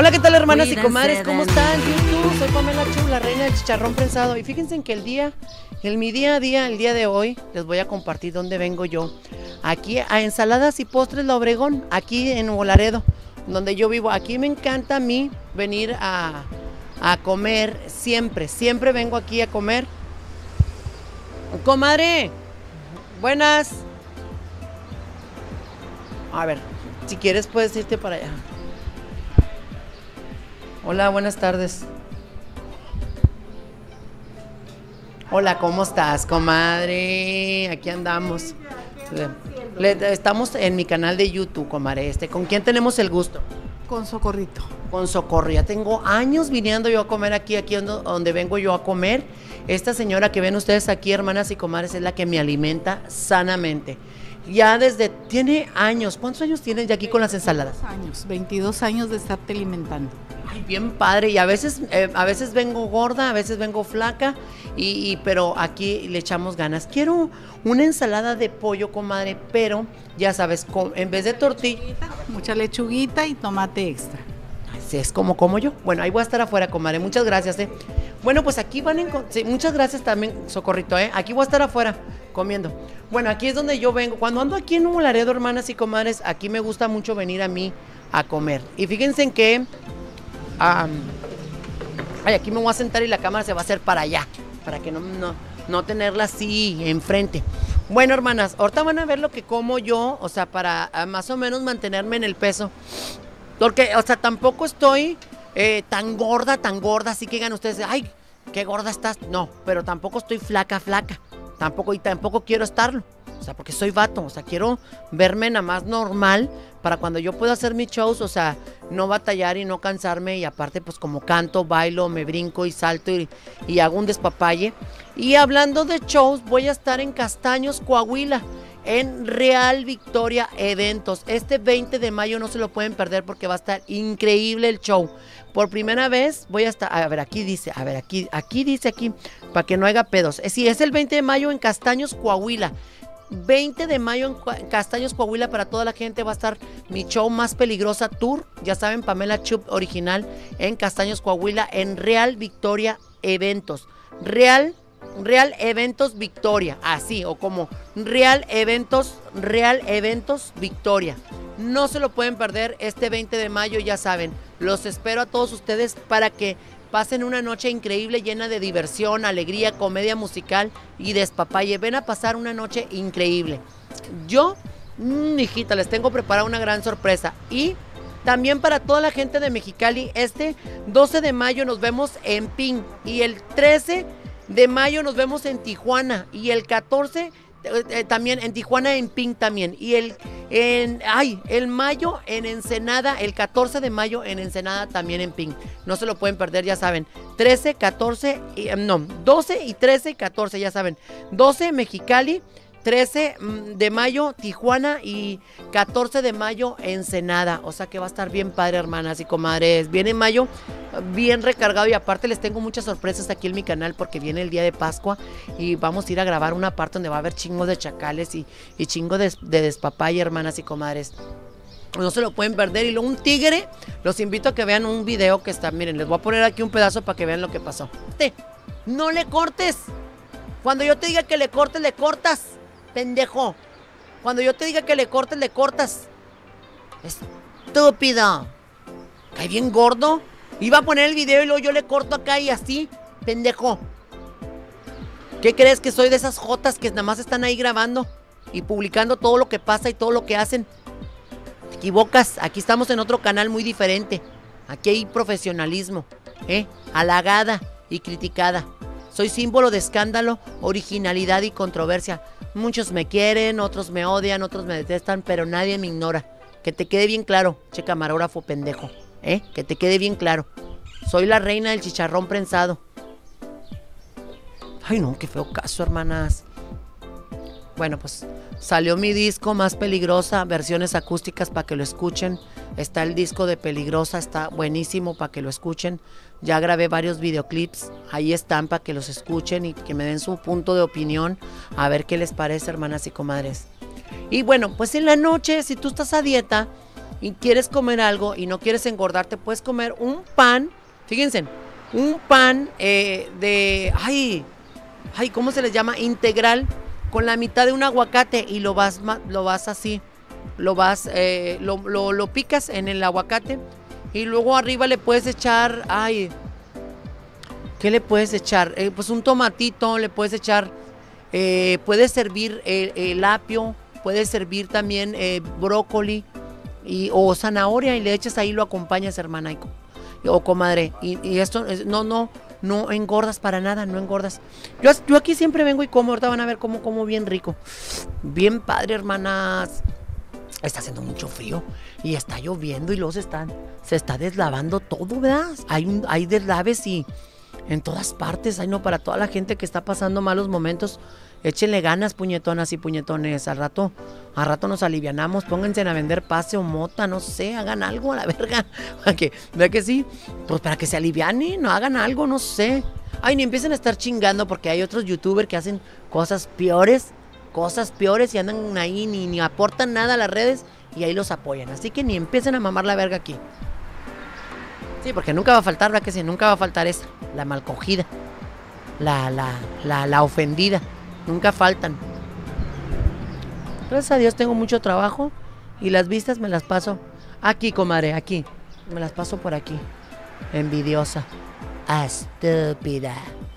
Hola, ¿qué tal, hermanas y comadres? ¿Cómo están? YouTube, soy Pamela Chu, la reina del chicharrón prensado. Y fíjense en que mi día a día, el día de hoy, les voy a compartir dónde vengo yo. Aquí a Ensaladas y Postres La Obregón, aquí en Nuevo Laredo, donde yo vivo. Aquí me encanta a mí venir a comer siempre vengo aquí a comer. Comadre, buenas. A ver, si quieres puedes irte para allá. Hola, buenas tardes. Hola, ¿cómo estás, comadre? Aquí andamos. Estamos en mi canal de YouTube, comadre. ¿Con quién tenemos el gusto? Con Socorrito. Con Socorro. Ya tengo años viniendo yo a comer aquí donde vengo yo a comer. Esta señora que ven ustedes aquí, hermanas y comadres, es la que me alimenta sanamente. Ya tiene años. ¿Cuántos años tienes ya aquí con las ensaladas? 22 años de estarte alimentando. Ay, bien padre. Y a veces vengo gorda, a veces vengo flaca, pero aquí le echamos ganas. Quiero una ensalada de pollo, comadre, pero ya sabes, en vez de tortilla. Mucha lechuguita y tomate extra. Así es como yo. Bueno, ahí voy a estar afuera, comadre. Muchas gracias, Bueno, pues aquí sí, muchas gracias también, Socorrito, Aquí voy a estar afuera comiendo. Bueno, aquí es donde yo vengo. Cuando ando aquí en Nuevo Laredo, hermanas y comadres, aquí me gusta mucho venir a mí a comer. Y fíjense en que aquí me voy a sentar y la cámara se va a hacer para allá, para que no tenerla así enfrente. Bueno, hermanas, ahorita van a ver lo que como yo, o sea, para más o menos mantenerme en el peso. Porque, o sea, tampoco estoy tan gorda, así que digan ustedes, ay, qué gorda estás. No, pero tampoco estoy flaca. Tampoco quiero estarlo. O sea, porque soy vato, o sea, quiero verme nada más normal para cuando yo pueda hacer mis shows, o sea, no batallar y no cansarme. Y aparte, pues como canto, bailo, me brinco y salto y hago un despapalle. Y hablando de shows, voy a estar en Castaños, Coahuila, en Real Victoria Eventos. Este 20 de mayo no se lo pueden perder porque va a estar increíble el show. Por primera vez voy a estar, aquí dice, para que no haya pedos. Sí, es el 20 de mayo en Castaños, Coahuila. 20 de mayo en Castaños, Coahuila, para toda la gente va a estar mi show Más Peligrosa Tour. Ya saben, Pamela Chup original en Castaños, Coahuila, en Real Victoria Eventos. Real Eventos Victoria, así, o como Real Eventos Victoria. No se lo pueden perder este 20 de mayo, ya saben. Los espero a todos ustedes para que pasen una noche increíble, llena de diversión, alegría, comedia musical y despapalle. Ven a pasar una noche increíble. Yo, hijita, les tengo preparada una gran sorpresa. Y también para toda la gente de Mexicali, este 12 de mayo nos vemos en PIN. Y el 13 de mayo nos vemos en Tijuana. Y el 14 también en Tijuana, en PIN también. Y el mayo en Ensenada, el 14 de mayo en Ensenada también en PIN. No se lo pueden perder, ya saben. 12 y 13 y 14, ya saben. 12 Mexicali, 13 de mayo Tijuana y 14 de mayo Ensenada. O sea que va a estar bien padre, hermanas y comadres. Viene mayo bien recargado y aparte les tengo muchas sorpresas aquí en mi canal porque viene el día de Pascua y vamos a ir a grabar una parte donde va a haber chingos de chacales y chingos de despapalle, hermanas y comadres. No se lo pueden perder. Y luego un tigre, los invito a que vean un video que está, miren, les voy a poner aquí un pedazo para que vean lo que pasó. No le cortes. Cuando yo te diga que le cortes, le cortas, pendejo. Cuando yo te diga que le cortes, le cortas. Estúpido. Cae bien gordo. Iba a poner el video y luego yo le corto acá y así, pendejo. ¿Qué crees, que soy de esas jotas que nada más están ahí grabando y publicando todo lo que pasa y todo lo que hacen? Te equivocas, aquí estamos en otro canal muy diferente. Aquí hay profesionalismo, halagada y criticada. Soy símbolo de escándalo, originalidad y controversia. Muchos me quieren, otros me odian, otros me detestan, pero nadie me ignora. Que te quede bien claro, che camarógrafo pendejo. Que te quede bien claro. Soy la reina del chicharrón prensado. Ay, no, qué feo caso, hermanas. Bueno, pues salió mi disco Más Peligrosa, versiones acústicas para que lo escuchen. Está el disco de Peligrosa, está buenísimo para que lo escuchen. Ya grabé varios videoclips, ahí están para que los escuchen y que me den su punto de opinión. A ver qué les parece, hermanas y comadres. Y bueno, pues en la noche, si tú estás a dieta, y quieres comer algo y no quieres engordarte, puedes comer un pan, fíjense, un pan ¿cómo se les llama? Integral, con la mitad de un aguacate y lo vas así, lo picas en el aguacate y luego arriba le puedes echar, ¿qué le puedes echar? Pues un tomatito, le puedes echar, puedes servir el apio, puedes servir también brócoli o zanahoria y le echas ahí, lo acompañas, hermana o comadre. Y esto, no engordas para nada, no engordas. Yo aquí siempre vengo y como, ahorita van a ver como bien rico. Bien padre, hermanas. Está haciendo mucho frío y está lloviendo y luego se está deslavando todo, ¿verdad? Hay deslaves y en todas partes. Para toda la gente que está pasando malos momentos, échenle ganas, puñetonas y puñetones. Al rato nos alivianamos, pónganse a vender pase o mota, no sé, hagan algo a la verga. ¿Verdad que sí? Pues para que se alivianen, no hagan algo, no sé. Ni empiecen a estar chingando porque hay otros youtubers que hacen cosas peores y andan ahí, ni aportan nada a las redes y ahí los apoyan. Así que ni empiecen a mamar la verga aquí. Sí, porque nunca va a faltar, ¿verdad que sí? Nunca va a faltar esa, la malcogida, la ofendida. Nunca faltan. Gracias a Dios tengo mucho trabajo y las vistas me las paso aquí, comadre, aquí. Me las paso por aquí. Envidiosa. Estúpida.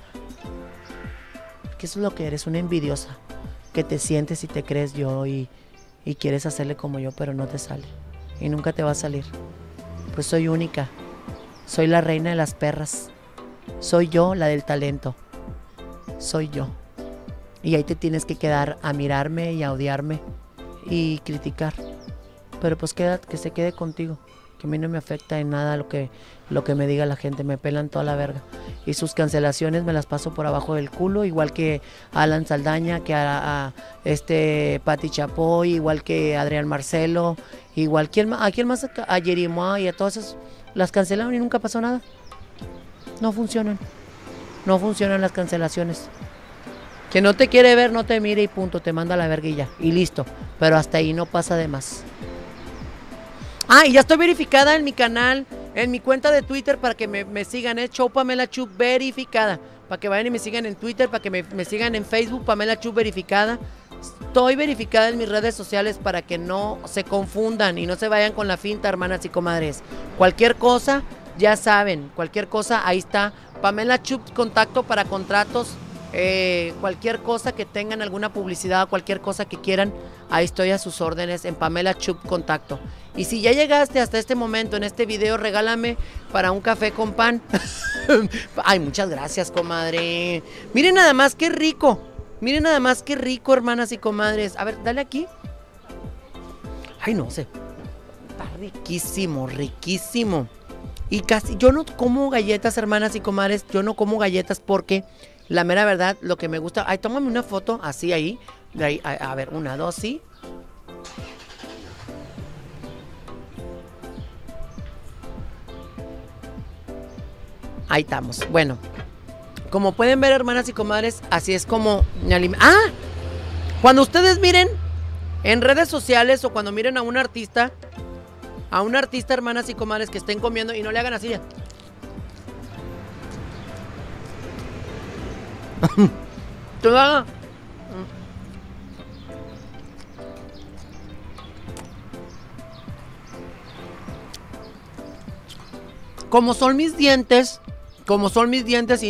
¿Qué es lo que eres? Una envidiosa. Que te sientes y te crees yo y quieres hacerle como yo, pero no te sale. Y nunca te va a salir. Pues soy única. Soy la reina de las perras. Soy yo la del talento. Soy yo. Y ahí te tienes que quedar a mirarme y a odiarme y criticar. Pero pues que se quede contigo. Que a mí no me afecta en nada lo que me diga la gente. Me pelan toda la verga. Y sus cancelaciones me las paso por abajo del culo. Igual que Alan Saldaña, que a Pati Chapoy, igual que Adrián Marcelo. Igual, ¿a quién más? A Jerimoa y a todas esas. Las cancelaron y nunca pasó nada. No funcionan. No funcionan las cancelaciones. Que no te quiere ver, no te mire y punto, te manda a la verguilla y listo. Pero hasta ahí no pasa de más. Y ya estoy verificada en mi canal, en mi cuenta de Twitter para que me sigan, Show Pamela Chu verificada. Para que vayan y me sigan en Twitter, para que me sigan en Facebook, Pamela Chu verificada. Estoy verificada en mis redes sociales para que no se confundan y no se vayan con la finta, hermanas y comadres. Cualquier cosa, ya saben, cualquier cosa, ahí está. Pamela Chu, contacto para contratos. Cualquier cosa que tengan, alguna publicidad, cualquier cosa que quieran, ahí estoy a sus órdenes en Pamela Chup Contacto. Y si ya llegaste hasta este momento en este video, regálame para un café con pan. Muchas gracias, comadre. Miren nada más qué rico. Miren nada más qué rico, hermanas y comadres. A ver, dale aquí. No sé. Está riquísimo, riquísimo. Y casi, yo no como galletas, hermanas y comadres. Yo no como galletas porque la mera verdad, lo que me gusta... tómame una foto, así ahí. De ahí, a ver, 1, 2, sí. Ahí estamos. Bueno, como pueden ver, hermanas y comadres, así es como me alimento. Cuando ustedes miren en redes sociales o cuando miren a un artista, hermanas y comadres, que estén comiendo y no le hagan así. Como son mis dientes, son mis dientes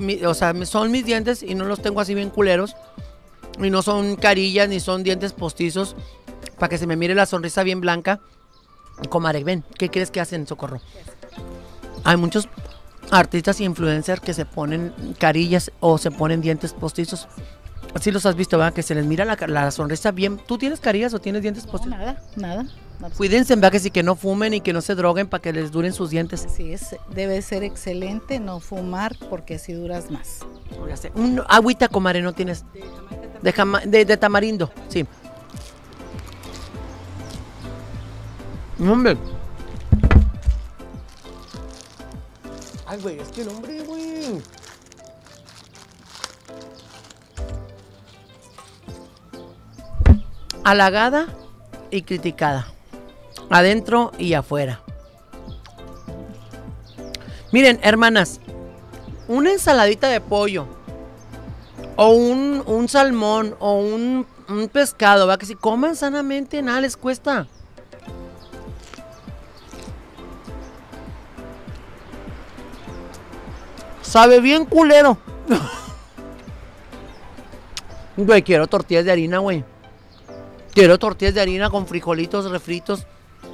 y no los tengo así bien culeros, y no son carillas ni son dientes postizos, para que se me mire la sonrisa bien blanca. Comadre, ven, ¿qué crees que hacen, Socorro? Hay muchos artistas y influencers que se ponen carillas o se ponen dientes postizos. Así los has visto, ¿verdad? Que se les mira la sonrisa bien. ¿Tú tienes carillas o tienes dientes postizos? No, nada. Cuídense, ¿verdad? Que sí, que no fumen y que no se droguen para que les duren sus dientes. Sí, debe ser excelente no fumar porque así duras más. Agüita, comadre, ¿no tienes? De tamarindo, sí. Hombre. Güey, es que el hombre, güey. Halagada y criticada. adentro y afuera. Miren, hermanas, una ensaladita de pollo o un salmón o un pescado, va, que si coman sanamente nada les cuesta. Sabe bien culero. Güey, quiero tortillas de harina, güey. Quiero tortillas de harina con frijolitos refritos.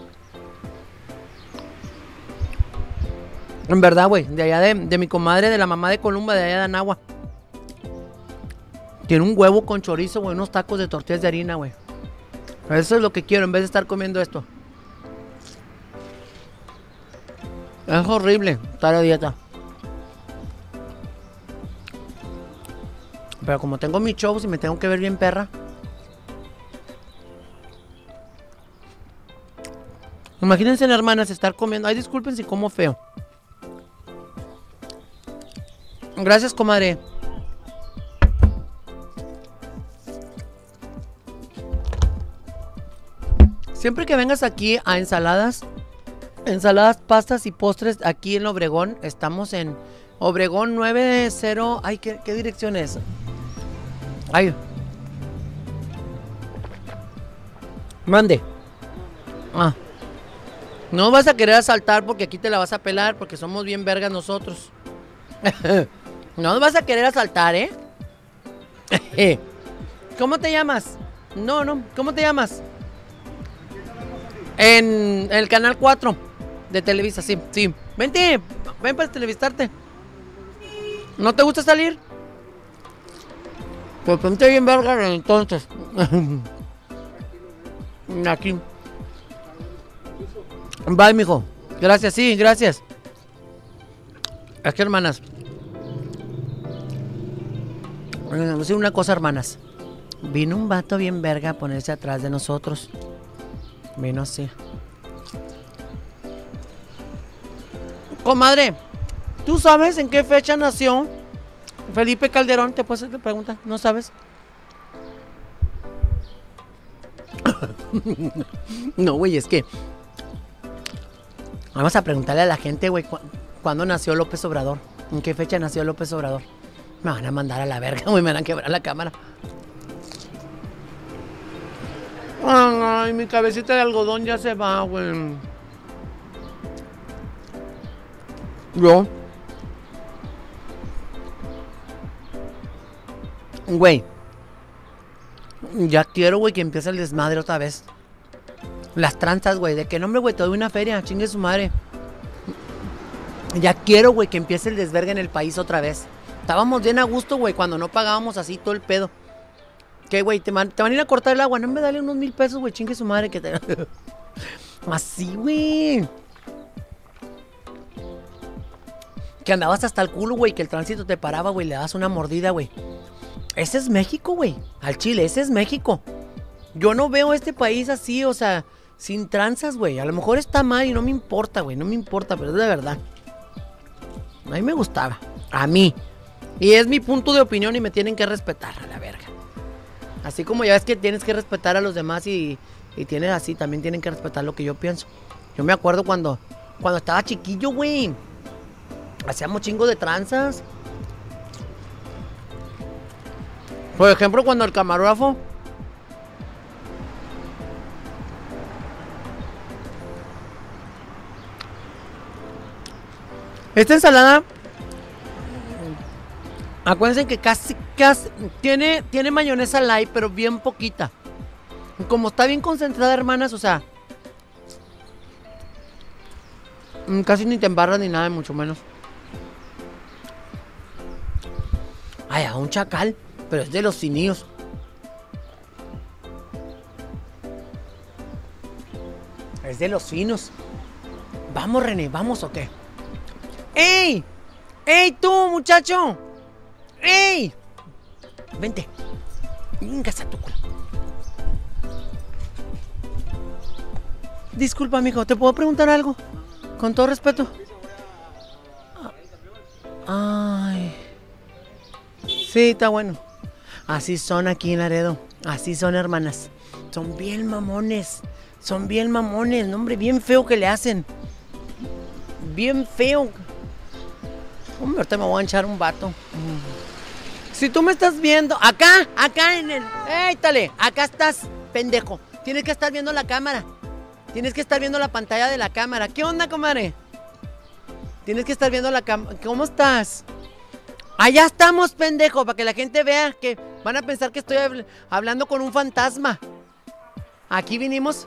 En verdad, güey, de allá de mi comadre, de la mamá de Columba, de allá de Anagua. Tiene un huevo con chorizo, güey, unos tacos de tortillas de harina, güey. Eso es lo que quiero en vez de estar comiendo esto. Es horrible estar a dieta. Pero como tengo mis shows y me tengo que ver bien perra. Imagínense, hermanas, estar comiendo. Ay, disculpen si como feo. Gracias, comadre. Siempre que vengas aquí a ensaladas, pastas y postres, aquí en Obregón, estamos en Obregón 90. Ay, ¿qué dirección es? Ay. Mande. Ah. No vas a querer asaltar porque aquí te la vas a pelar porque somos bien vergas nosotros. No nos vas a querer asaltar, ¿eh? ¿Cómo te llamas? No, ¿cómo te llamas? En el canal 4 de Televisa, sí. Ven para entrevistarte. ¿No te gusta salir? Pues ponte bien verga entonces. Aquí. Bye, mijo. Gracias, sí, gracias. Es que, hermanas, voy a decir una cosa, hermanas. Vino un vato bien verga a ponerse atrás de nosotros. Vino así. Comadre, ¿tú sabes en qué fecha nació Felipe Calderón? ¿Te puedo hacer la pregunta? ¿No sabes? No, güey, es que vamos a preguntarle a la gente, güey, ¿cuándo nació López Obrador? ¿En qué fecha nació López Obrador? Me van a mandar a la verga, güey, me van a quebrar la cámara. Ay, mi cabecita de algodón ya se va, güey. Yo. Güey. Ya quiero, güey, que empiece el desmadre otra vez. Las tranzas, güey. ¿De qué nombre, güey? Te doy una feria. Chingue su madre. Ya quiero, güey, que empiece el desvergue en el país otra vez. Estábamos bien a gusto, güey, cuando no pagábamos así todo el pedo. ¿Qué, güey? ¿Te van a ir a cortar el agua? No me dale unos 1000 pesos, güey. Chingue su madre que te... Así, güey. Que andabas hasta el culo, güey. Que el tránsito te paraba, güey. Le dabas una mordida, güey. Ese es México, güey. Al chile, ese es México. Yo no veo este país así, o sea, sin tranzas, güey. A lo mejor está mal y no me importa, güey. No me importa, pero es de verdad. A mí me gustaba. A mí. Y es mi punto de opinión y me tienen que respetar, a la verga. Así como ya ves que tienes que respetar a los demás y tienes así, también tienen que respetar lo que yo pienso. Yo me acuerdo cuando estaba chiquillo, güey. Hacíamos chingo de tranzas. Por ejemplo, cuando el camarógrafo... Esta ensalada... Acuérdense que casi tiene mayonesa light, pero bien poquita. Como está bien concentrada, hermanas, o sea... Casi ni te embarras ni nada, mucho menos. Ay, a un chacal, pero es de los finíos. Es de los finos. Vamos, René, ¿vamos o qué? ¡Ey! ¡Ey, tú, muchacho! ¡Ey! Vente. Venga, a tu culo. Disculpa, mijo, ¿te puedo preguntar algo? Con todo respeto. Ay. Sí, está bueno. Así son aquí en Laredo. Así son, hermanas. Son bien mamones. Son bien mamones, no, hombre, bien feo que le hacen. Bien feo. Hombre, ahorita me voy a echar un vato. Si tú me estás viendo, acá en el... ¡Éítale! Acá estás, pendejo. Tienes que estar viendo la cámara. Tienes que estar viendo la pantalla de la cámara. ¿Qué onda, comadre? Tienes que estar viendo la cámara. ¿Cómo estás? Allá estamos, pendejo, para que la gente vea que van a pensar que estoy hablando con un fantasma. Aquí vinimos.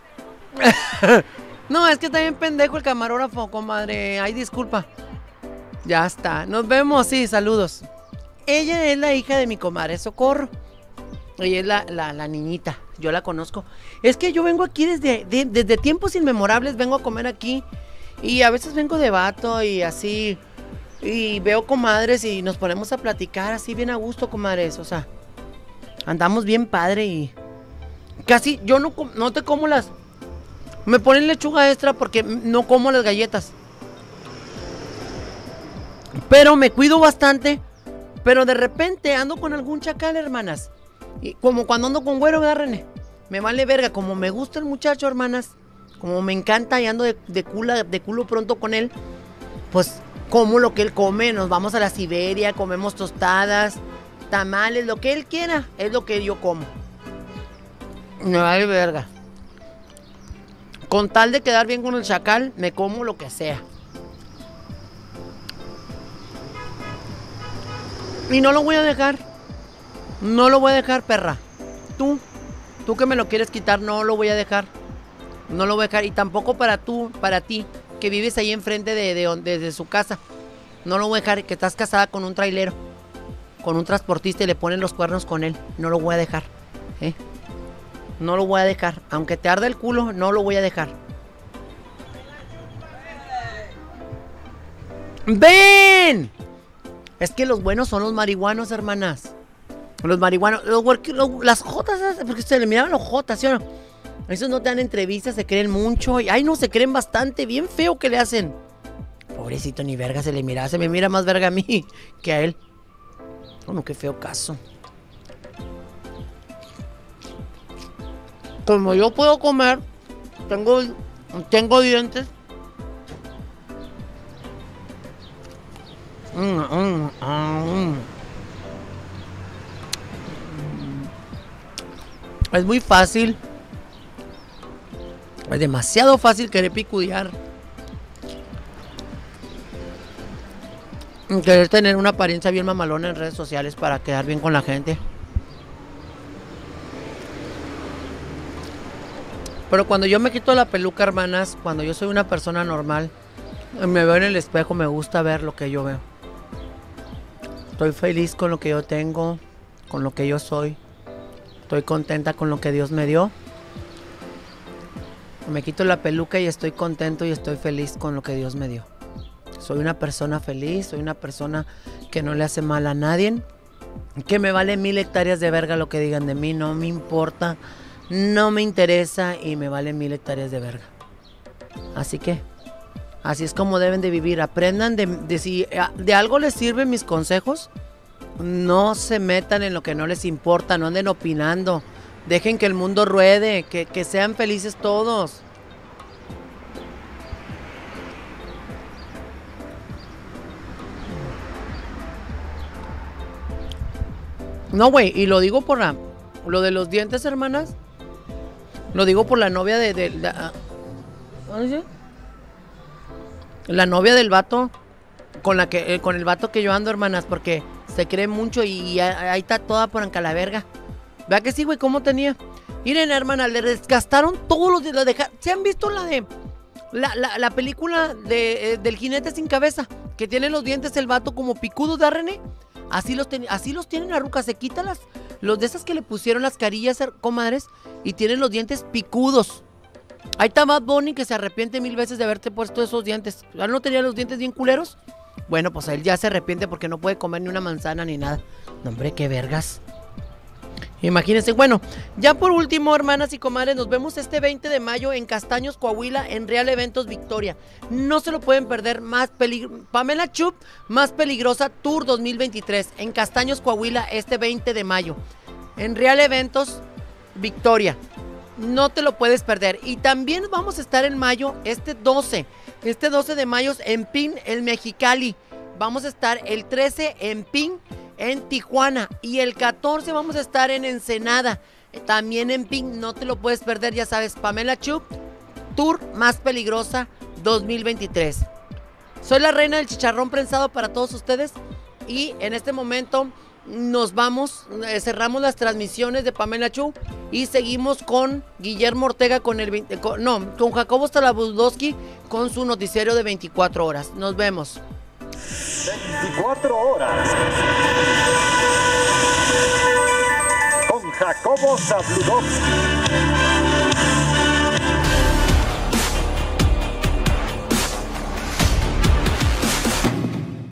No, es que está bien pendejo el camarógrafo, comadre. Ay, disculpa. Ya está. Nos vemos, sí, saludos. Ella es la hija de mi comadre Socorro. Ella es la niñita. Yo la conozco. Es que yo vengo aquí desde tiempos inmemorables. Vengo a comer aquí. Y a veces vengo de vato y así. Y veo comadres y nos ponemos a platicar así bien a gusto, comadres. O sea, andamos bien padre y... Casi, yo no te como las... Me ponen lechuga extra porque no como las galletas. Pero me cuido bastante. Pero de repente ando con algún chacal, hermanas. Y como cuando ando con güero, ¿verdad, René? Me vale verga. Como me gusta el muchacho, hermanas. Como me encanta y ando de culo pronto con él. Pues como lo que él come. Nos vamos a la Siberia, comemos tostadas, tamales, lo que él quiera. Es lo que yo como. Me vale verga. Con tal de quedar bien con el chacal, me como lo que sea. Y no lo voy a dejar. No lo voy a dejar, perra. Tú que me lo quieres quitar, no lo voy a dejar. No lo voy a dejar. Y tampoco para ti, que vives ahí enfrente de su casa. No lo voy a dejar, que estás casada con un trailero. Con un transportista y le ponen los cuernos con él. No lo voy a dejar. No lo voy a dejar. Aunque te arda el culo, no lo voy a dejar. ¡Ven! Es que los buenos son los marihuanos, hermanas. Los marihuanos, las jotas, porque se le miraban los jotas, ¿sí o no? Esos no te dan entrevistas, se creen mucho. Y, ay, no, se creen bastante, bien feo que le hacen. Pobrecito, ni verga se le mira. Se me mira más verga a mí que a él. Bueno, qué feo caso. Como yo puedo comer, tengo dientes. Es muy fácil. Es demasiado fácil querer picudear. Querer tener una apariencia bien mamalona en redes sociales para quedar bien con la gente. Pero cuando yo me quito la peluca, hermanas, cuando yo soy una persona normal, me veo en el espejo, me gusta ver lo que yo veo. Estoy feliz con lo que yo tengo, con lo que yo soy. Estoy contenta con lo que Dios me dio. Me quito la peluca y estoy contento y estoy feliz con lo que Dios me dio. Soy una persona feliz, soy una persona que no le hace mal a nadie. Que me vale 1000 hectáreas de verga lo que digan de mí, no me importa, no me interesa y me vale 1000 hectáreas de verga. Así que, así es como deben de vivir. Aprendan de si de algo les sirven mis consejos. No se metan en lo que no les importa, no anden opinando. Dejen que el mundo ruede, que sean felices todos. No, güey, y lo digo por lo de los dientes, hermanas. Lo digo por la novia la novia del vato con el vato que yo ando, hermanas, porque se cree mucho y ahí está toda por anca la verga. ¿Vea que sí, güey? ¿Cómo tenía? Miren, hermana, le desgastaron todos los días. ¿Se han visto la película del jinete sin cabeza? Que tiene los dientes el vato como picudos, ¿da, René? Así los tienen la ruca. Se quita los de esas que le pusieron las carillas, comadres, y tienen los dientes picudos. Ahí está Bad Bunny, que se arrepiente 1000 veces de haberte puesto esos dientes. ¿Ya no tenía los dientes bien culeros? Bueno, pues él ya se arrepiente porque no puede comer ni una manzana ni nada. No, hombre, qué vergas. Imagínense. Bueno, ya por último, hermanas y comadres, nos vemos este 20 de mayo en Castaños, Coahuila, en Real Eventos Victoria. No se lo pueden perder. Pamela Chup, Más Peligrosa Tour 2023, en Castaños, Coahuila, este 20 de mayo. En Real Eventos, Victoria. No te lo puedes perder. Y también vamos a estar en mayo, este 12 de mayo en PIN, en Mexicali. Vamos a estar el 13 en PIN, en Tijuana. Y el 14 vamos a estar en Ensenada, también en PIN. No te lo puedes perder, ya sabes, Pamela Chu, Tour Más Peligrosa 2023. Soy la reina del chicharrón prensado para todos ustedes. Y en este momento nos vamos, cerramos las transmisiones de Pamela Chu y seguimos con Guillermo Ortega con Jacobo Starabudowski con su noticiero de 24 horas. Nos vemos. 24 horas con Jacobo Zabludowski.